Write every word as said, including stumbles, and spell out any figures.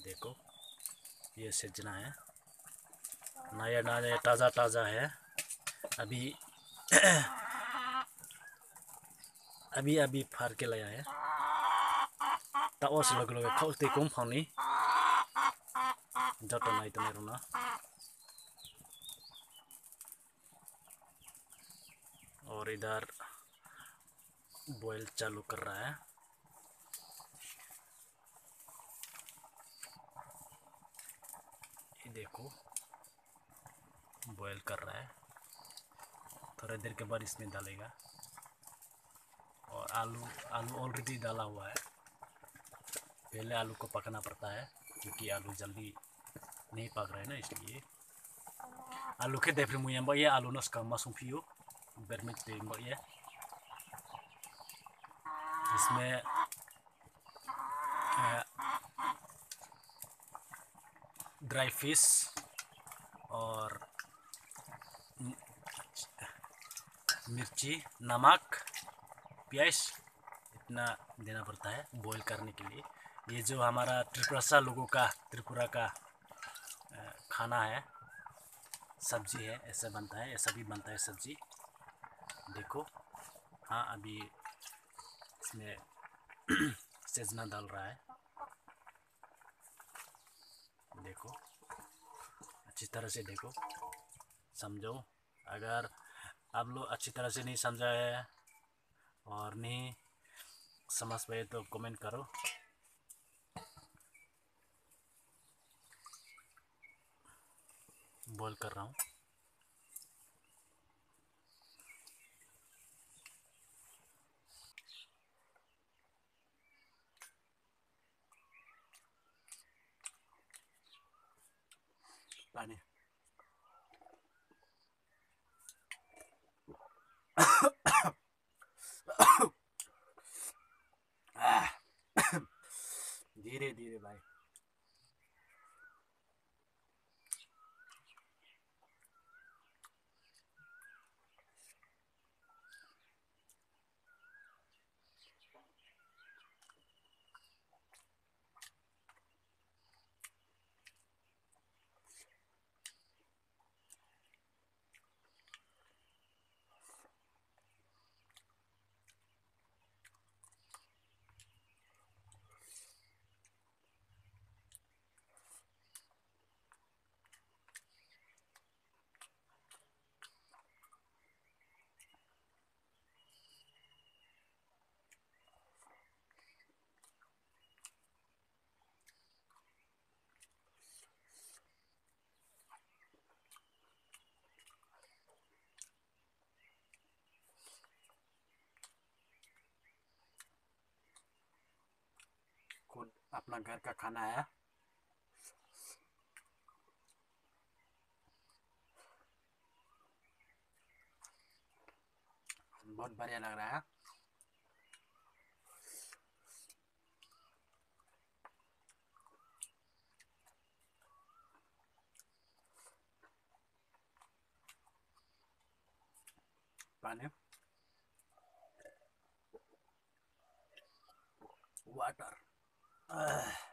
देखो ये सजना है, नया नया ताज़ा ताज़ा है, अभी अभी अभी फाड़ के लाया है। ताओस लग लगे खाउते कम फाउनी जट नहीं तो मेरे ना। और इधर बॉयल चालू कर रहा है। ये देखो बॉयल कर रहा है, थोड़ा देर के बाद इसमें डालेगा। और आलू आलू ऑलरेडी डाला हुआ है, पहले आलू को पकाना पड़ता है क्योंकि आलू जल्दी नहीं पक रहा है ना, इसलिए आलू के देफ्रे मुयamba ये आलू नस का masung पियो bermit दे ये इसमें ड्राई फिश और मिर्ची, नमक, प्याज इतना देना पड़ता है बॉईल करने के लिए। ये जो हमारा त्रिपुरा लोगों का त्रिपुरा का खाना है, सब्जी है, ऐसा बनता है, ऐसा भी बनता है सब्जी। देखो हाँ अभी इसमें सजना डाल रहा है। देखो अच्छी तरह से देखो, समझो। अगर आप लोग अच्छी तरह से नहीं समझा है और नहीं समझ पाए तो कमेंट करो। बॉईल कर रहा हूँ। पानी धीरे धीरे भाई। खुद अपना घर का खाना है, बहुत बढ़िया लग रहा है। पानी वाटर